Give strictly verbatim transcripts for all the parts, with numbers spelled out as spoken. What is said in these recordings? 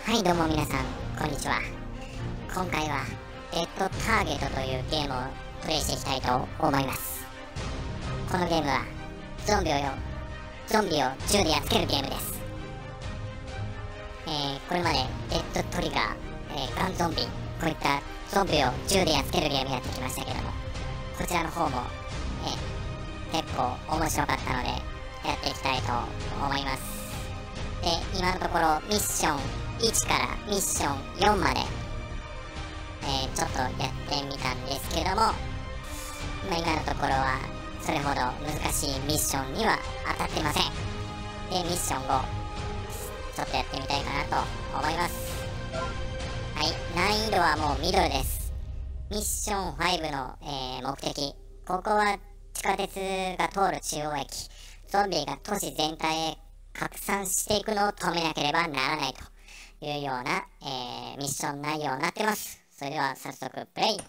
はいどうも皆さんこんにちは。今回はデッドターゲットというゲームをプレイしていきたいと思います。このゲームはゾンビをよゾンビを銃でやっつけるゲームです。えー、これまでデッドトリガー、えー、ガンゾンビ、こういったゾンビを銃でやっつけるゲームやってきましたけども、こちらの方も、えー、結構面白かったのでやっていきたいと思います。で、今のところミッションいちからミッションよんまで、えー、ちょっとやってみたんですけども、まあ、今のところはそれほど難しいミッションには当たってません。で、ミッションごちょっとやってみたいかなと思います。はい、難易度はもうミドルです。ミッションごの、えー、目的、ここは地下鉄が通る中央駅、ゾンビが都市全体へ拡散していくのを止めなければならないというような、えー、ミッション内容になってます。それでは早速プレイ。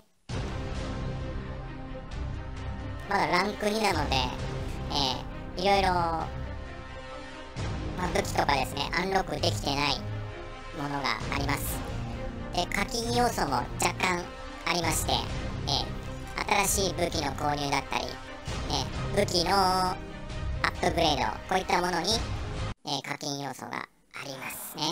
まだランクになので、えー、いろいろ、まあ、武器とかですねアンロックできてないものがあります。で、課金要素も若干ありまして、えー、新しい武器の購入だったり、えー、武器のアップグレード、こういったものに、えー、課金要素がありますね。はい。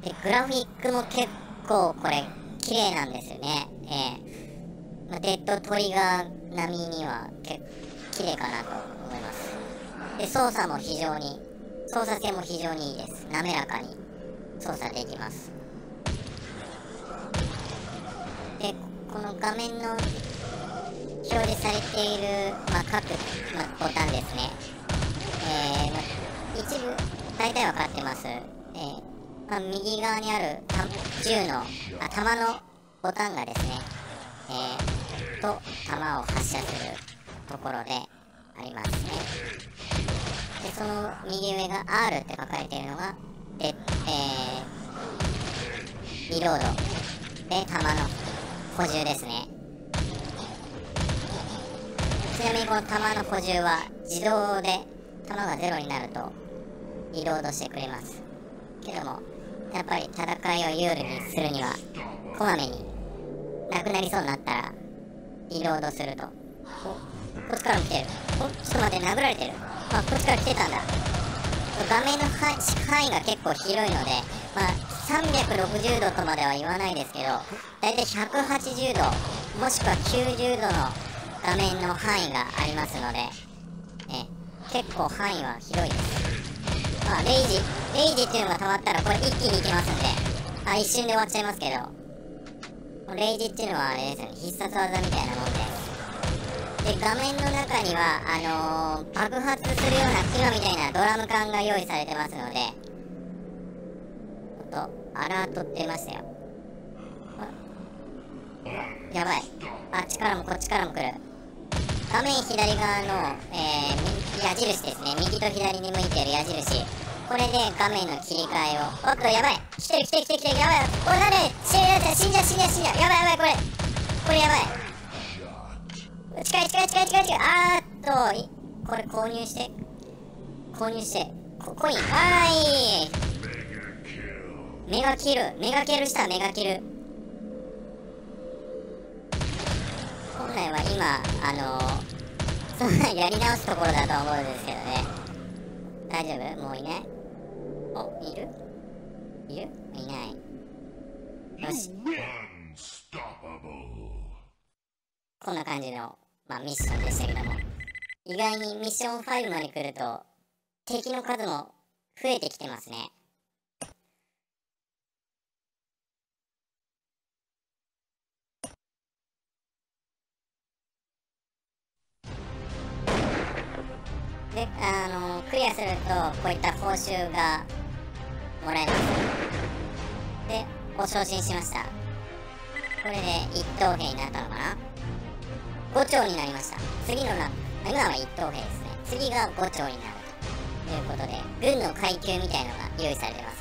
で、グラフィックも結構これ綺麗なんですよね。えーまあ、デッドトリガー並みには結構綺麗かなと思います。で、操作も非常に操作性も非常にいいです。滑らかに操作できます。で、この画面の表示されている、まあ、各、まあ、ボタンですね。えーまあ、一部大体分かってます。えーまあ、右側にある銃のあ弾のボタンがですね、えー、と弾を発射するところでありますね。で、その右上が アール って書かれているのがで、えー、リロードで弾の補充ですね。ちなみにこの弾の補充は自動で弾がゼロになるとリロードしてくれますけども、やっぱり戦いを有利にするにはこまめになくなりそうになったらリロードすると、お、こっちからも来てる、お、ちょっと待って、殴られてる、あ、こっちから来てたんだ。画面の範囲が結構広いので、まあさんびゃくろくじゅうどとまでは言わないですけど、だいたいひゃくはちじゅうどもしくはきゅうじゅうどの画面の範囲がありますので、え結構範囲は広いです。まあレイジレイジっていうのが溜まったらこれ一気にいきますんで、あ、一瞬で終わっちゃいますけど、レイジっていうのはあれですよね、必殺技みたいなもんです。で、画面の中にはあのー、爆発するような今みたいなドラム缶が用意されてますので、ちょっとアラート出ましたよ。やばい、あっちからもこっちからも来る。画面左側の、えー、矢印ですね、右と左に向いてる矢印、これで画面の切り替えを、おっとやばい、来てる来てる来てる来てる、やばい、おい、なに死んじゃう死んじゃう死んじゃう死んじゃう、やばいやばい、これこれやばい、近い近い近い近い近い、あーっとこれ購入して購入してココイン、あーい、メガキルメガキルしたメガキル。本来は今あのー、そんなやり直すところだと思うんですけどね。大丈夫？もういない？お、いる？いる？いない。よし。こんな感じの、まあ、ミッションでしたけども、意外にミッションごまで来ると敵の数も増えてきてますね。で、あのー、クリアするとこういった報酬がもらえます。で、ご昇進しました。これで一等兵になったのかな。ご丁になりました。次のランク、今は一等兵ですね。次がご丁になるということで、軍の階級みたいのが用意されてます。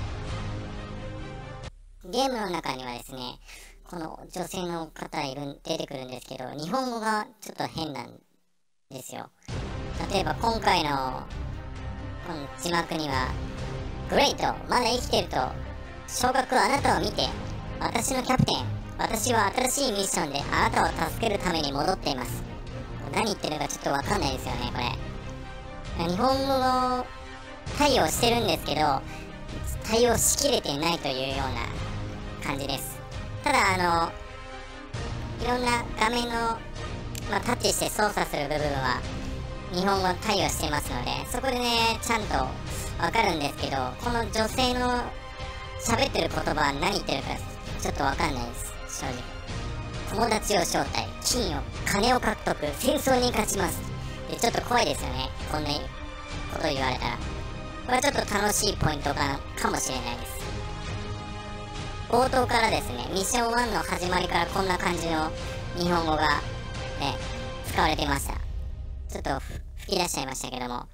ゲームの中にはですね、この女性の方いる出てくるんですけど、日本語がちょっと変なんですよ。例えば今回のこの字幕には、グレイト、まだ生きてると、小学あなたを見て、私のキャプテン、私は新しいミッションであなたを助けるために戻っています。何言ってるかちょっとわかんないですよね、これ。日本語対応してるんですけど、対応しきれてないというような感じです。ただ、あの、いろんな画面の、まあ、タッチして操作する部分は、日本語対応してますので、そこでね、ちゃんとわかるんですけど、この女性の喋ってる言葉は何言ってるかちょっとわかんないです、正直。友達を招待、金を、金を獲得、戦争に勝ちます。で、ちょっと怖いですよね、こんなこと言われたら。これはちょっと楽しいポイントかかもしれないです。冒頭からですね、ミッションワンの始まりからこんな感じの日本語がね、使われていました。ちょっと吹き出しちゃいましたけども、はい。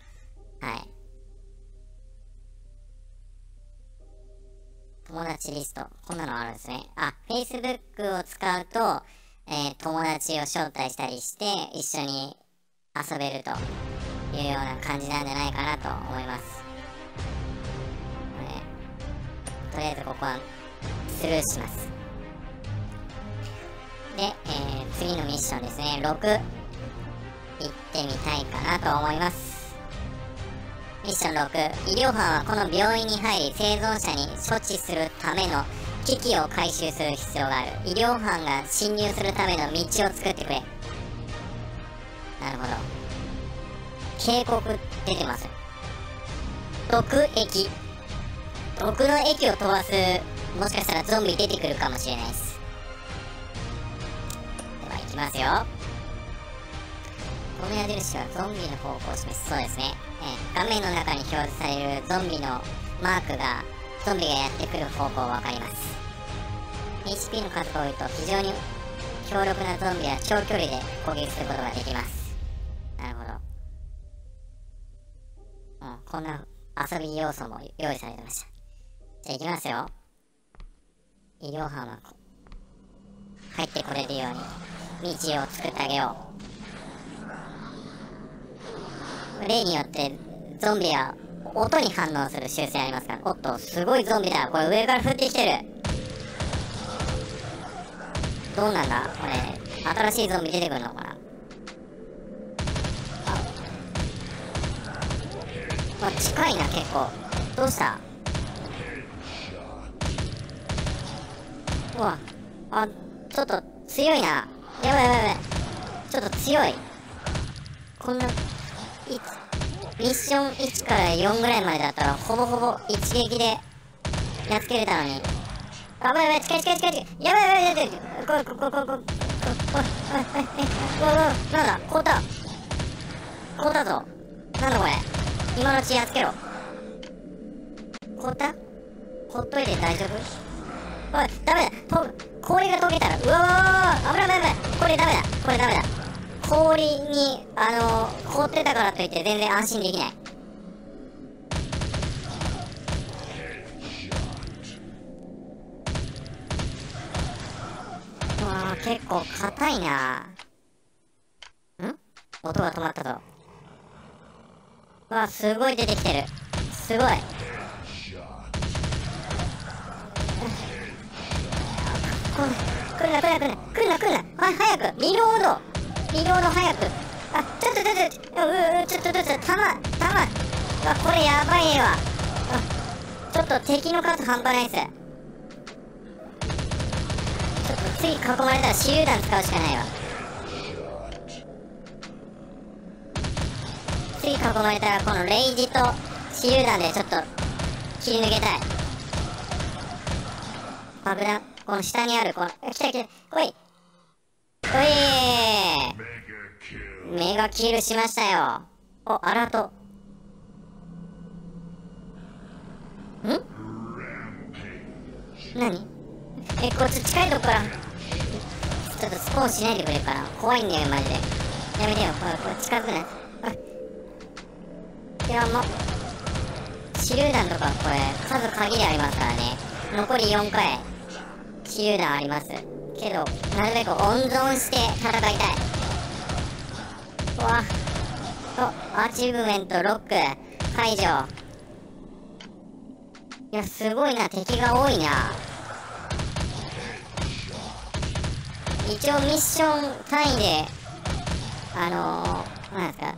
友達リスト、こんなのあるんですね。あ、Facebook を使うと、えー、友達を招待したりして一緒に遊べるというような感じなんじゃないかなと思います。ね、とりあえずここはスルーします。で、えー、次のミッションですね、ろく。行ってみたいかなと思います。ミッションろく、医療班はこの病院に入り生存者に処置するための機器を回収する必要がある。医療班が侵入するための道を作ってくれ。なるほど。警告出てます。毒液、毒の液を飛ばす、もしかしたらゾンビ出てくるかもしれないです。では行きますよ。この矢印はゾンビの方向を示す。そうですね、えー、画面の中に表示されるゾンビのマークがゾンビがやってくる方向わかります。 エイチピー の数が多いと非常に強力なゾンビは長距離で攻撃することができます。なるほど、うん、こんな遊び要素も用意されてました。じゃあ行きますよ。医療班は入ってこれるように道を作ってあげよう。例によってゾンビは音に反応する習性ありますから。おっと、すごいゾンビだ。これ上から降ってきてる。どうなんだこれ、新しいゾンビ出てくるのかな。あ、近いな結構。どうした。うわ、あ、ちょっと強いな。やばいやばいやばい、ちょっと強い。こんなミッションいちからよんぐらいまでだったらほぼほぼ一撃でやっつけれたのに。あばいやばい、近い近い近い近い、やばいやばいやばいやばい、こいこいこいこいこいこい、なんだ、凍った凍ったぞ。なんだこれ、今のうちやっつけろ。凍った、ほっといて大丈夫。おい、ダメだ、と氷が溶けたら、うわー、危ない危ない危ない、これダメだ、これダメだ。氷に、あのー、凍ってたからといって全然安心できない。うわー、結構硬いな。ん、音が止まったぞ。うわ、すごい出てきてる。すごい。来るな来るな来るな来るな来るな、はい、早くリロードリロード早く。あ、ちょっとちょっとちょっと、ううちょっとちょっと、弾弾、うわ、これやばいわ。あ、ちょっと敵の数半端ないっす。ちょっと次囲まれたら手榴弾使うしかないわ。次囲まれたらこのレイジと手榴弾でちょっと切り抜けたい。爆弾、この下にあるこの、来た来た、来いおいー、メガキルしましたよ。お、アラート。ん、何、え、こっち近いとこからちょっとスポーンしないでくれるかな。怖いんだよマジで。やめてよ、これこれ近づくな。いや、もう手榴弾とかこれ数限りありますからね。残りよんかい手榴弾ありますけど、なるべく温存して戦いたい。うわお、アチーブメントロック、 解除。いや、すごいな、敵が多いな。一応ミッション単位で、あのー、なんですか、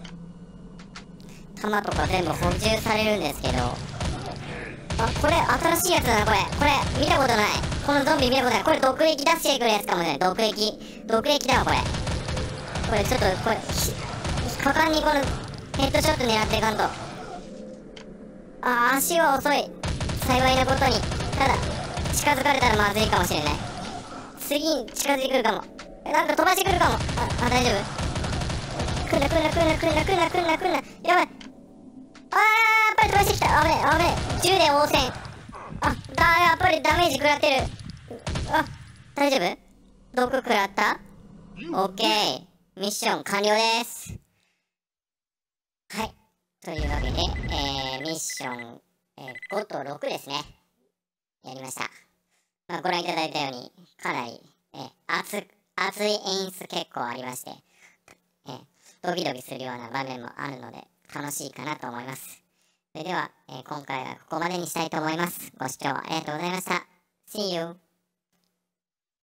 弾とか全部補充されるんですけど、あ、これ新しいやつだな、これ。これ、見たことない。このゾンビ見たことない。これ毒液出してくるやつかもしれない。毒液。毒液だわ、これ。これちょっと、これ、果敢にこのヘッドショット狙っていかんと。あ、足は遅い。幸いなことに。ただ、近づかれたらまずいかもしれない。次に近づいてくるかも。なんか飛ばしてくるかも。あ、あ、大丈夫？来んな来んな来んな来んな来んな来んな来んな。やばい。あー、やっぱり飛ばしてきた。危ねえ、危ねえ。銃で応戦。あ、だ、やっぱりダメージ食らってる。あ、大丈夫？毒食らった？オッケー。ミッション完了です。はい。というわけで、えー、ミッション、えー、ごとろくですね。やりました。まあ、ご覧いただいたように、かなり、えー、熱、熱い演出結構ありまして、えー、ドキドキするような場面もあるので、楽しいかなと思います。それでは、えー、今回はここまでにしたいと思います。ご視聴ありがとうございました。See you!